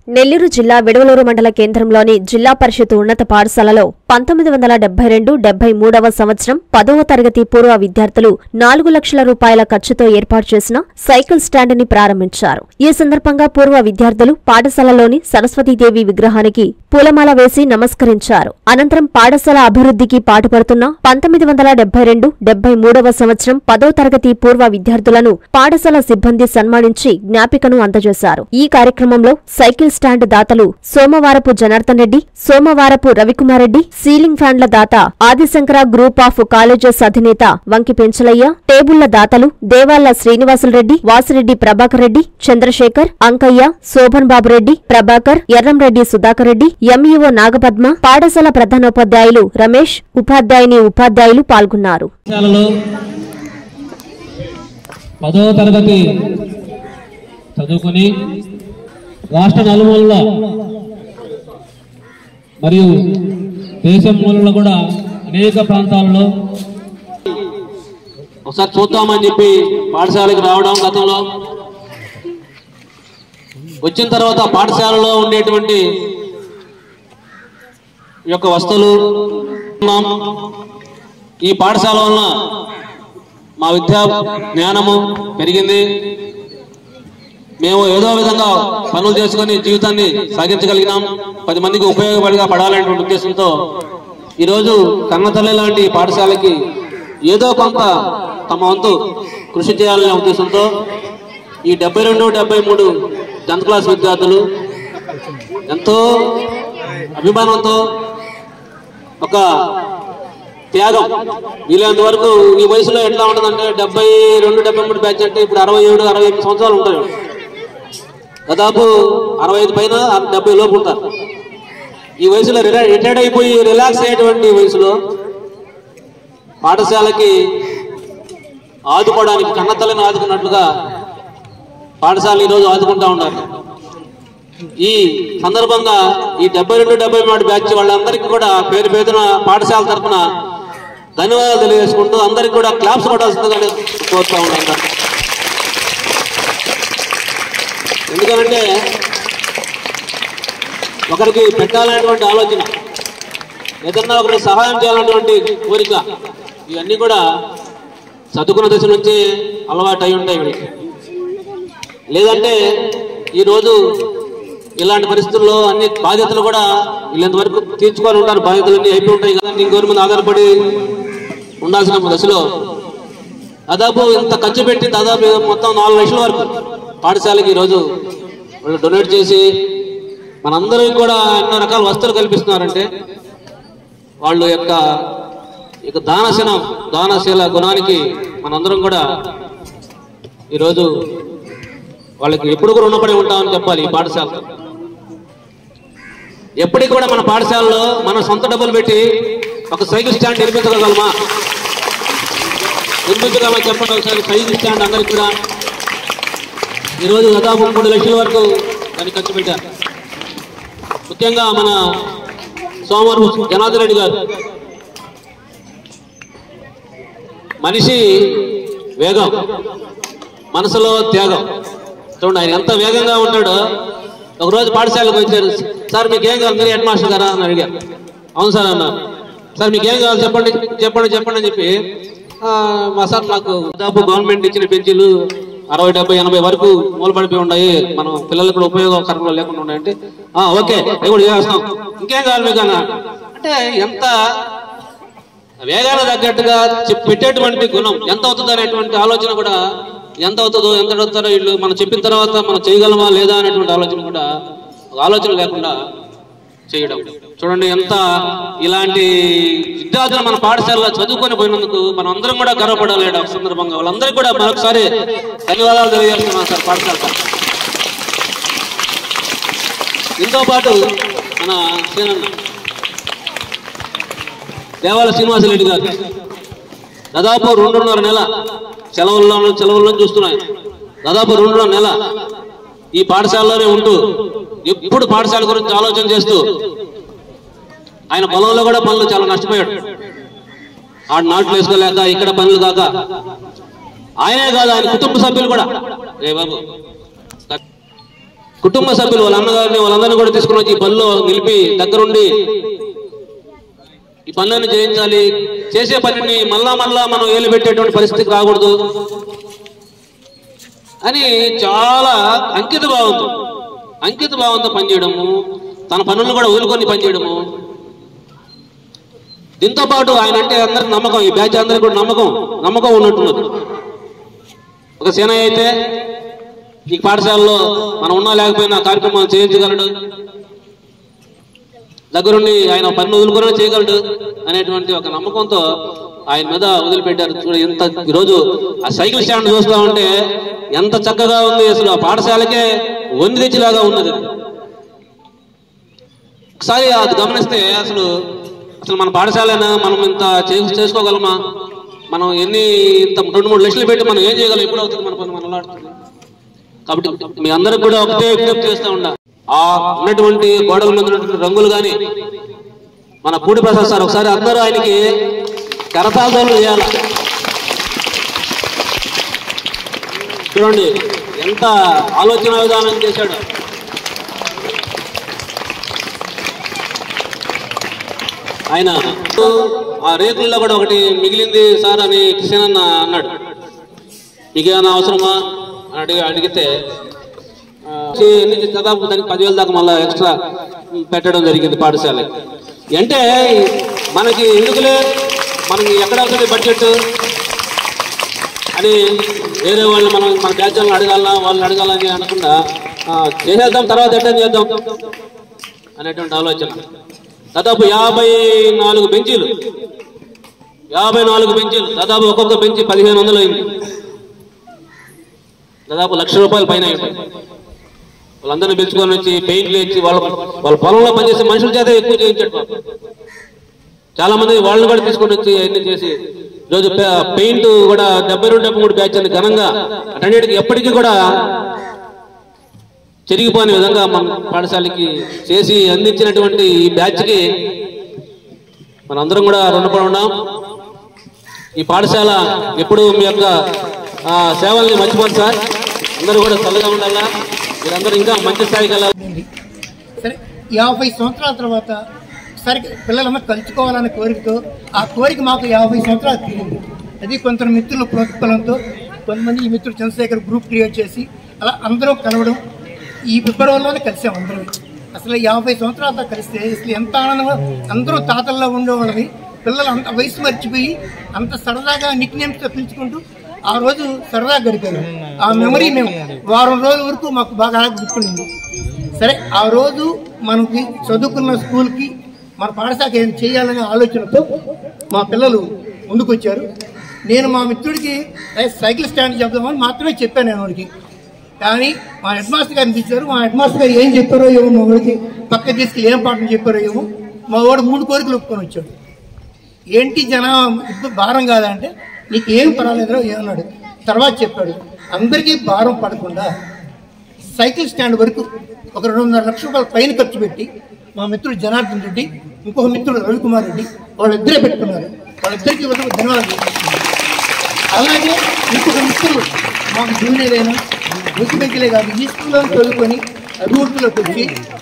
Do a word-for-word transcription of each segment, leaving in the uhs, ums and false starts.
నెల్లూరు జిల్లా విడవలూరు మండల కేంద్రంలోని జిల్లా పరిషత్ ఉన్నత పాఠశాలలో పంతొమ్మిది వందల డెబ్బై రెండు డెబ్బై మూడవ సంవత్సరం పదవ తరగతి పూర్వ విద్యార్థులు నాలుగు లక్షల రూపాయల ఖర్చుతో ఏర్పాటు చేసిన సైకిల్ స్టాండ్ ని ప్రారంభించారు. ఈ సందర్భంగా పూర్వ విద్యార్థులు పాఠశాలలోని సరస్వతీదేవి విగ్రహానికి పూలమాల వేసి నమస్కరించారు. అనంతరం పాఠశాల అభివృద్ధికి పాటుపడుతున్న పంతొమ్మిది వందల డెబ్బై రెండు డెబ్బై మూడవ సంవత్సరం పదో తరగతి పూర్వ విద్యార్థులను పాఠశాల సిబ్బంది సన్మానించి జ్ఞాపికను అందజేశారు. ఈ కార్యక్రమంలో సైకిల్ స్టాండ్ దాతలు సోమవారపు జనార్దన్ రెడ్డి, సోమవారపు రవికుమార్ రెడ్డి, సీలింగ్ ఫ్యాన్ల దాత ఆదిశంకర గ్రూప్ ఆఫ్ కాలేజెస్ అధినేత వంకి పెంచలయ్య, టేబుళ్ల దాతలు దేవాళ్ల శ్రీనివాసులరెడ్డి, వాసిరెడ్డి ప్రభాకర్ రెడ్డి, చంద్రశేఖర్, అంకయ్య, శోభన్ బాబు రెడ్డి, ప్రభాకర్, ఎర్రంరెడ్డి సుధాకర్ రెడ్డి, ఎంఈఓ నాగపద్మ, పాఠశాల ప్రధానోపాధ్యాయులు రమేష్, ఉపాధ్యాయుని ఉపాధ్యాయులు పాల్గొన్నారు. పదో తరగతి చదువుకుని రాష్ట్ర నలుమూలలో మరియు దేశం మూలలో కూడా అనేక ప్రాంతాలలో ఒకసారి చూద్దామని చెప్పి పాఠశాలకు రావడం, గతంలో వచ్చిన తర్వాత పాఠశాలలో ఉండేటువంటి యొక్క వస్తువులు ఈ పాఠశాల వలన మా విద్యా జ్ఞానము పెరిగింది. మేము ఏదో విధంగా పనులు చేసుకుని జీవితాన్ని సాగించగలిగినాం. పది మందికి ఉపయోగపడిగా పడాలనేటువంటి ఉద్దేశంతో ఈరోజు కన్నతల్లి లాంటి పాఠశాలకి ఏదో కొంత తమ వంతు కృషి చేయాలనే ఉద్దేశంతో ఈ డెబ్బై రెండు డెబ్బై మూడు టెన్త్ క్లాస్ విద్యార్థులు ఎంతో అభిమానంతో ఒక త్యాగం, వీలైనంత వరకు ఈ వయసులో ఎట్లా ఉంటుందంటే డెబ్బై రెండు డెబ్బై మూడు బ్యాచ్ అంటే ఇప్పుడు అరవై ఏడు అరవై ఎనిమిది సంవత్సరాలు ఉంటాయి. దాదాపు అరవై ఐదు పైన డెబ్బై లోపు ఉంటారు. ఈ వయసులో రిటైర్డ్ అయిపోయి రిలాక్స్ అయ్యేటువంటి వయసులో పాఠశాలకి ఆదుకోవడానికి కన్నతల్లిని ఆదుకున్నట్లుగా పాఠశాల ఈరోజు ఆదుకుంటా ఉన్నారు. ఈ సందర్భంగా ఈ డెబ్బై రెండు డెబ్బై మూడు బ్యాచ్ వాళ్ళందరికీ కూడా పేరు పేరున పాఠశాల తరఫున ధన్యవాదాలు తెలియజేసుకుంటూ అందరికీ కూడా క్లాప్స్ కొట్టాల్సిందిగా కోరుతా ఉన్నాను. ఎందుకంటే ఒకరికి పెట్టాలనేటువంటి ఆలోచన, ఏదన్నా ఒకరికి సహాయం చేయాలనేటువంటి కోరిక, ఇవన్నీ కూడా చదువుకున్న దశ నుంచి అలవాటు అయి ఉంటాయి వీళ్ళకి. లేదంటే ఈరోజు ఇలాంటి పరిస్థితుల్లో అన్ని బాధ్యతలు కూడా వీళ్ళంతవరకు తీర్చుకొని ఉంటారు. బాధ్యతలన్నీ అయిపోయి ఉంటాయి కదా, ఇంకోరి మీద ఆధారపడి ఉండాల్సిన దశలో దాదాపు ఇంత ఖర్చు పెట్టి దాదాపు మొత్తం నాలుగు లక్షల వరకు పాఠశాలకి ఈరోజు వాళ్ళు డొనేట్ చేసి మనందరికీ కూడా ఎన్నో రకాల వస్తువులు కల్పిస్తున్నారంటే వాళ్ళు యొక్క ఇక దానశీల దానశీల గుణానికి మనందరం కూడా ఈరోజు వాళ్ళకి ఎప్పుడు కూడా రుణపడి ఉంటామని చెప్పాలి. ఈ పాఠశాలలో ఎప్పటికి కూడా మన పాఠశాలలో మనం సొంత డబ్బులు పెట్టి ఒక సైకిల్ స్టాండ్ నిర్మించగలమా నిర్మించగలమా చెప్పండి ఒకసారి. సైకిల్ స్టాండ్ అందరికి కూడా ఈరోజు దాదాపు మూడు లక్షల వరకు దాన్ని ఖర్చు పెట్టారు. ముఖ్యంగా మన సోమవారం జనార్దన్ రెడ్డి గారు మనిషి వేగం, మనసులో త్యాగం. చూడండి ఆయన ఎంత వేగంగా ఉంటాడో. ఒకరోజు పాఠశాలకు వచ్చారు, సార్ మీకు ఏం కావాలి, మీరు హెడ్ మాస్టర్ గారా అని అడిగారు. అవును సార్ అన్నారు. సార్ మీకు ఏం కావాలి చెప్పండి చెప్పండి చెప్పండి అని చెప్పి, మా సార్ నాకు దాదాపు గవర్నమెంట్ ఇచ్చిన పెన్షన్లు అరవై డెబ్బై ఎనభై వరకు మూలపడిపోయి ఉన్నాయి, మనం పిల్లలకు కూడా ఉపయోగకరంగా లేకుండా ఉన్నాయంటే ఓకే అవి కూడా చేస్తాం, ఇంకేం కావాలి మీకు అన్న. అంటే ఎంత వేగాన తగ్గట్టుగా పెట్టేటువంటి గుణం ఎంత అవుతుంది అనేటువంటి ఆలోచన కూడా, ఎంత అవుతుందో ఎంత అవుతారో వీళ్ళు మనం చెప్పిన తర్వాత మనం చేయగలమా లేదా అనేటువంటి ఆలోచన కూడా ఆలోచన లేకుండా చేయడం. చూడండి ఎంత ఇలాంటి విద్యార్థులు మన పాఠశాలలో చదువుకొని పోయినందుకు మనం అందరం కూడా గర్వపడాలి. సందర్భంగా వాళ్ళందరికీ కూడా మరొకసారి ధన్యవాదాలు తెలియజేస్తున్నాం సార్ పాఠశాల. దీంతో పాటు మన దేవాల శ్రీనివాసరెడ్డి గారు దాదాపు రెండున్నర నెల సెలవుల్లో సెలవుల్లో చూస్తున్నాయి. దాదాపు రెండున్నర నెల ఈ పాఠశాలలోనే ఉంటూ ఎప్పుడు పాఠశాల గురించి ఆలోచన చేస్తూ ఆయన పొలంలో కూడా పనులు చాలా నష్టపోయాడు. ఆడ నాట్లు వేసుకోలేక ఇక్కడ పనులు కాక ఆయనే కాదు ఆయన కుటుంబ సభ్యులు కూడా ఏ బాబు కుటుంబ సభ్యులు వాళ్ళ అన్నగారిని వాళ్ళందరినీ కూడా తీసుకుని వచ్చి ఈ పనిలో నిలిపి దగ్గరుండి ఈ పనులను చేయించాలి, చేసే పనిని మళ్ళా మళ్ళా మనం ఏలు పెట్టేటువంటి పరిస్థితికి రాకూడదు అని చాలా అంకిత భావంతో అంకిత భావంతో పనిచేయడము, తన పనులను కూడా వదులుకొని పనిచేయడము. దీంతో పాటు ఆయన అంటే అందరికి నమ్మకం, ఈ బ్యాచ్ అందరికి కూడా నమ్మకం నమ్మకం ఉన్నట్టున్నది. ఒక సేనయ్య అయితే ఈ పాఠశాలలో మనం ఉన్నా లేకపోయినా కార్యక్రమం చేయించగలడు, దగ్గరుండి ఆయన పన్ను వదులుకొని చేయగలడు అనేటువంటి ఒక నమ్మకంతో ఆయన మీద వదిలిపెట్టారు. చూడ ఎంత ఈరోజు ఆ సైకిల్ స్టాండ్ చూస్తా ఉంటే ఎంత చక్కగా ఉంది, అసలు ఆ పాఠశాలకే వన్ని తెచ్చిలాగా ఉన్నది. ఒకసారి అది గమనిస్తే అసలు అసలు మన పాఠశాలైనా మనం ఇంత చేసుకోగలమా, మనం ఎన్ని ఇంత రెండు మూడు లక్షలు పెట్టి మనం ఏం చేయగలం, ఎప్పుడు అవుతుంది మన పని మనలాడుతుంది. కాబట్టి మీ అందరికి కూడా ఒకటే విజ్ఞప్తి చేస్తూ ఉండ, ఆ ఉన్నటువంటి గోడల మీద ఉన్నటువంటి రంగులు కానీ మన పూడి ప్రసాద్ సార్ ఒకసారి అందరూ ఆయనకి కరతాళాలు చేయాల. చూడండి ఎంత ఆలోచన విధానం చేశాడు. ఆయన ఆ రేకుల్లో కూడా ఒకటి మిగిలింది సార్ అని కిషన్ అన్న అన్నాడు, నీకేమైనా అవసరమా అని అడిగి అడిగితే దాదాపు దానికి పదివేల దాకా మళ్ళీ ఎక్స్ట్రా పెట్టడం జరిగింది పాఠశాలకి. అంటే మనకి ఎందుకులే, మనకి ఎక్కడ అవుతుంది బడ్జెట్ అని వేరే వాళ్ళు మనం మన బ్యాచ్ వాళ్ళని అడగాలన్నా వాళ్ళని అడగాలని అనకుండా చేసేద్దాం, తర్వాత అటెండ్ చేద్దాం అనేటువంటి ఆలోచన. దాదాపు యాభై నాలుగు బెంచీలు యాభై నాలుగు బెంచీలు దాదాపు ఒక్కొక్క బెంచి పదిహేను వందలు అయింది. దాదాపు లక్ష రూపాయల పైన అయిపోయి వాళ్ళందరినీ పెంచుకొని వచ్చి పెయింట్లు ఇచ్చి వాళ్ళ వాళ్ళ పొలంలో పనిచేసే మనుషుల చేత ఎక్కువ చేయించాడు. చాలా మంది వాళ్ళని కూడా తీసుకొని వచ్చి అన్ని చేసి ఈరోజు పెయింట్ కూడా డెబ్బై రెండు డెబ్బై మూడు బ్యాచ్ అని ఘనంగా అటన్నిటికి ఎప్పటికీ కూడా చెరిగిపోని విధంగా మన పాఠశాలకి చేసి అందించినటువంటి ఈ బ్యాచ్కి మనందరం కూడా రుణపడి ఉన్నాం. ఈ పాఠశాల ఎప్పుడు మీ యొక్క సేవల్ని మర్చిపోదు సార్, అందరూ కూడా చల్లగా ఉండాలా, మీరందరూ ఇంకా మంచి స్థాయికి వెళ్ళాలి. సరే, యాభై సంవత్సరాల తర్వాత సరే పిల్లలందరూ కలుసుకోవాలనే కోరికతో ఆ కోరిక మాకు యాభై సంవత్సరాలు తీరింది. అది కొంత మిత్రుల ప్రోత్సాహంతో కొంతమంది ఈ మిత్రులు చంద్రశేఖర్ గ్రూప్ క్రియేట్ చేసి అలా అందరూ కలవడం, ఈ ఫిబ్రవరిలోనే కలిసాం అందరూ. అసలు యాభై సంవత్సరాలతో కలిస్తే అసలు ఎంత ఆనందంగా అందరూ తాతల్లో ఉండేవాళ్ళని, పిల్లలు అంత వయసు మర్చిపోయి అంత సరదాగా నిక్ నేమ్స్తో పిలుచుకుంటూ ఆ రోజు సరదాగా గడిపారు. ఆ మెమరీ మేము వారం రోజుల వరకు మాకు బాగా గుర్తుండింది. సరే, ఆ రోజు మనకి చదువుకున్న స్కూల్కి మన పాఠశాలకు ఏం చేయాలనే ఆలోచనతో మా పిల్లలు ముందుకొచ్చారు. నేను మా మిత్రుడికి సైకిల్ స్టాండ్ చెప్దామని మాత్రమే చెప్పాను నేను వాడికి. కానీ మా హెడ్ మాస్టర్ గారిని తెచ్చారు. మా హెడ్ మాస్టర్ గారు ఏం చెప్పారో ఏమో, మా వాడికి పక్క తీసుకెళ్ళి ఏం పాఠం చెప్పారో ఏమో, మా వాడు మూడు కోరికలు ఒప్పుకొని వచ్చాడు. ఏంటి జనం ఇప్పుడు భారం కాదంటే, నీకు ఏం పర్వాలేదో ఏమన్నాడు. తర్వాత చెప్పాడు, అందరికీ భారం పడకుండా సైకిల్ స్టాండ్ వరకు ఒక రెండున్నర లక్షల రూపాయల పైన ఖర్చు పెట్టి మా మిత్రుడు జనార్దన్ రెడ్డి, ఇంకొక మిత్రుడు రవికుమార్ రెడ్డి వాళ్ళిద్దరే పెట్టుకున్నారు. వాళ్ళిద్దరికీ ధన్యవాదాలు. అలాగే ఇంకొక మిత్రులు మాకు జూనియర్ అయినా ముఖ్యమంత్రులే కాదు, ఈ స్కూల్లో చదువుకొని అభివృద్ధిలోకి వచ్చి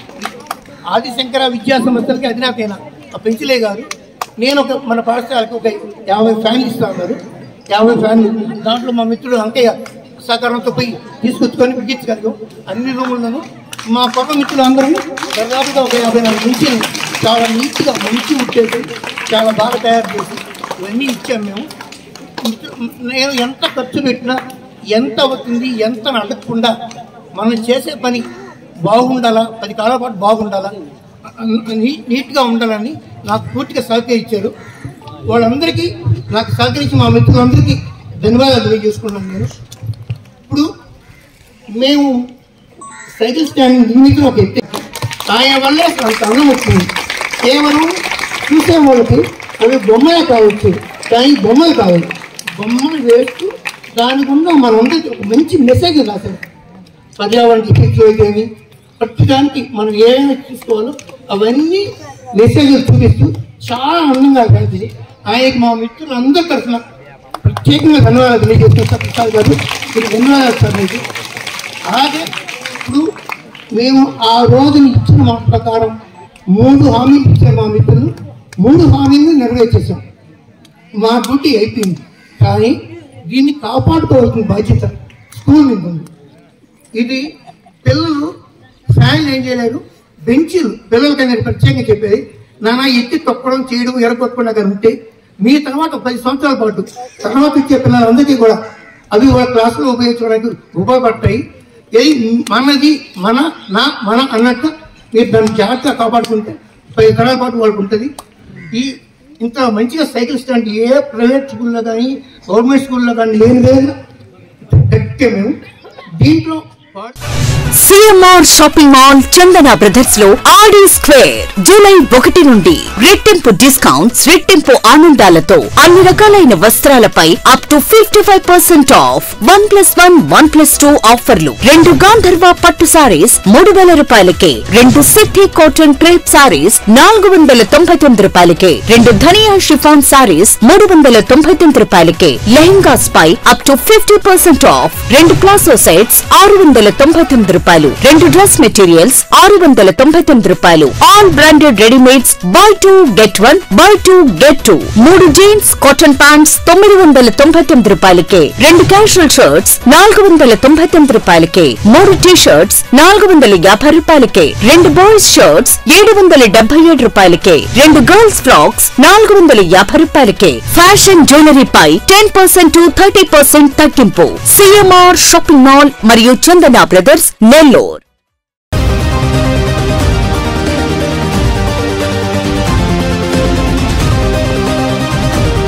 ఆదిశంకర విద్యా సంస్థలకి అధినేత అయిన ఆ పెంచిలే గారు, నేను ఒక మన పాఠశాలకు ఒక యాభై ఫ్యాన్లు ఇస్తా ఉన్నారు. యాభై ఫ్యాన్లు దాంట్లో మా మిత్రుడు అంకయ్య సహకారంతో పోయి తీసుకొచ్చుకొని బిగించగలిగాం. అన్ని రూములను మా పక్క మిత్రులు అందరూ దాదాపుగా ఒక యాభై నాలుగు నుంచి చాలా నీట్గా మంచి ఉట్టేసి చాలా బాగా తయారు చేసి ఇవన్నీ ఇచ్చాము మేము. నేను ఎంత ఖర్చు పెట్టినా ఎంత అవుతుంది ఎంత అడగకుండా మనం చేసే పని బాగుండాలా, పది కాలాల పాటు బాగుండాలా, నీట్గా ఉండాలని నాకు పూర్తిగా సహకరించారు. వాళ్ళందరికీ నాకు సహకరించి మా మిత్రులందరికీ ధన్యవాదాలు తెలియజేసుకున్నాను. నేను ఇప్పుడు మేము సైకిల్ స్టాండ్ నిర్మించిన ఒక ఎత్తే ఆయన వల్లే అంత అన్నం వచ్చింది. కేవలం చూసే వాళ్ళకి అవి బొమ్మలే కావచ్చు, కానీ బొమ్మలు కావాలి. బొమ్మలు వేస్తూ దానికి ఉన్న మనందరికీ ఒక మంచి మెసేజ్ రాశారు. పర్యావరణకి పిచ్చేమి ప్రతిదానికి మనం ఏమైనా చూసుకోవాలో అవన్నీ మెసేజ్లు చూపిస్తూ చాలా అందంగా కలిసి ఆయనకి మా మిత్రులు అందరి తరఫున ప్రత్యేకంగా ధన్యవాదాలు తెలియజేస్తున్నారు. సార్ ప్రసాద్ గారు, మీరు ధన్యవాదాలు సార్ మీకు. అలాగే ఇప్పుడు మేము ఆ రోజున ఇచ్చిన మాట ప్రకారం మూడు హామీలు ఇచ్చారు మా మిత్రులు. మూడు హామీలు నెరవేర్చేసాం. మా డ్యూటీ అయిపోయింది. కానీ దీన్ని కాపాడుకోవాల్సిన బాధ్యత స్కూల్ మీద ఉంది. ఇది పిల్లలు ఫ్యాన్లు ఏం చేయలేరు, బెంచీలు పిల్లలకైనా ప్రత్యేకంగా చెప్పేది, నానా ఎత్తి తొక్కడం చేయడం ఎరగొట్టకుండా కానీ ఉంటే మీ తర్వాత పది సంవత్సరాల పాటు తర్వాత ఇచ్చే పిల్లలందరికీ కూడా అవి వాళ్ళ క్లాసులో ఉపయోగించడానికి ఉపయోగపడతాయి. ఇది మనది మన నా మన అన్నట్టు మీరు దాన్ని జాగ్రత్తగా కాపాడుకుంటే పది తరాల పాటు వాళ్ళకు ఉంటుంది. ఈ ఇంత మంచిగా సైకిల్ స్టాండ్ ఏ ప్రైవేట్ స్కూల్లో కానీ గవర్నమెంట్ స్కూల్లో కానీ లేని లేదు గట్టిగా మేము దీంట్లో CMR shopping mall Chandana brothers లో ఆడి స్క్వేర్ జూలై ఒకటి నుండి రెట్టింపు డిస్కౌంట్స్, రెట్టింపు ఆనందాలతో అన్ని రకాలైన వస్త్రాలపై up to fifty five percent off, one plus one one plus two ఆఫర్లు, రెండు గాంధర్వ పట్టు సారీస్ మూడు వేల రూపాయలకే, రెండు సిద్ధి కాటన్ క్రేప్ సారీస్ నాలుగు వందల తొంభై తొమ్మిది రూపాయలకే, రెండు ధనియా షిఫాన్ సారీస్ మూడు వందల తొంభై తొమ్మిది రూపాయలకే, లెహంగాస్ పై up to fifty percent off, రెండు ప్లాసో సెట్స్ ఆరు వందల తొంభై తొమ్మిది రూపాయలు, రెండు డ్రెస్ మెటీరియల్స్ ఆరు వందల తొంభై తొమ్మిది రూపాయలు, all branded readymades buy two get one, buy two get two, మూడు జీన్స్ కాటన్ ప్యాంట్స్ తొమ్మిది వందల తొంభై తొమ్మిది రూపాయలకే, రెండు క్యాజువల్ షర్ట్స్ నాలుగు వందల తొంభై తొమ్మిది రూపాయలకే, మూడు టీ షర్ట్స్ నాలుగు వందల యాభై రూపాయలకే, రెండు బాయ్స్ షర్ట్స్ ఏడు వందల డెబ్బై ఏడు రూపాయలకే, రెండు గర్ల్స్ ఫ్రాక్స్ నాలుగు వందల యాభై రూపాయలకే, ఫ్యాషన్ జ్యువెలరీ పై ten percent to thirty percent తగ్గింపు. సిఎంఆర్ షాపింగ్ మాల్ మరియు చందన బ్రదర్స్ నెల్లూరు.